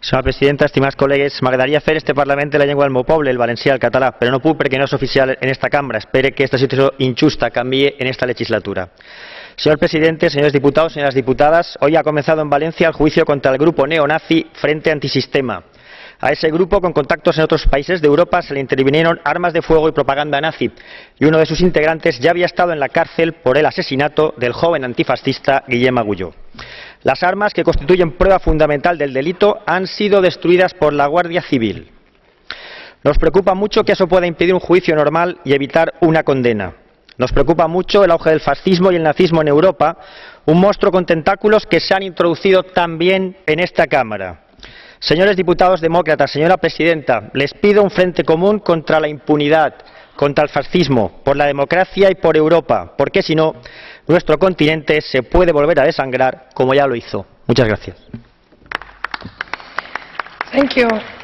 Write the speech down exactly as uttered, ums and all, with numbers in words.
Senyora presidenta, estimats col·legues, m'agradaria fer este Parlament la llengua del meu poble, el valencià, el català, però no puc perquè no és oficial en esta cambra. Espero que esta situación injusta cambie en esta legislatura. Señor presidente, señores diputados, señoras diputadas, hoy ha comenzado en Valencia el juicio contra el grupo neonazi Frente Antisistema. A ese grupo, con contactos en otros países de Europa, se le intervinieron armas de fuego y propaganda nazi, y uno de sus integrantes ya había estado en la cárcel por el asesinato del joven antifascista Guillem Agulló. Las armas, que constituyen prueba fundamental del delito, han sido destruidas por la Guardia Civil. Nos preocupa mucho que eso pueda impedir un juicio normal y evitar una condena. Nos preocupa mucho el auge del fascismo y el nazismo en Europa, un monstruo con tentáculos que se han introducido también en esta Cámara. Señores diputados demócratas, señora presidenta, les pido un frente común contra la impunidad, contra el fascismo, por la democracia y por Europa, porque si no, nuestro continente se puede volver a desangrar como ya lo hizo. Muchas gracias. Thank you.